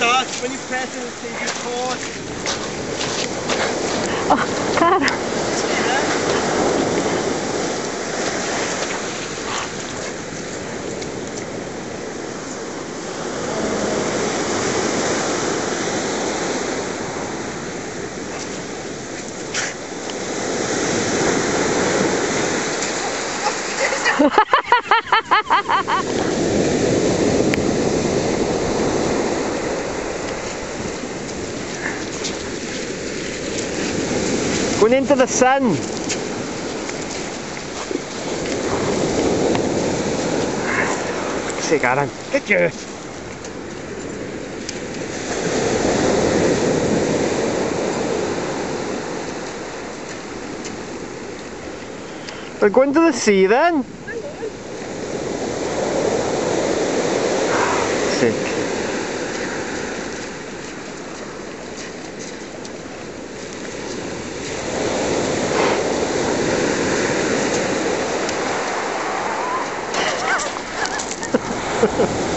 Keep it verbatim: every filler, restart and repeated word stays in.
starts, when you press it, it says you caught. Oh, Cara. See that? Going into the sun. Sick, Aran. Get you. We're going to the sea then. Sick. Ha ha ha.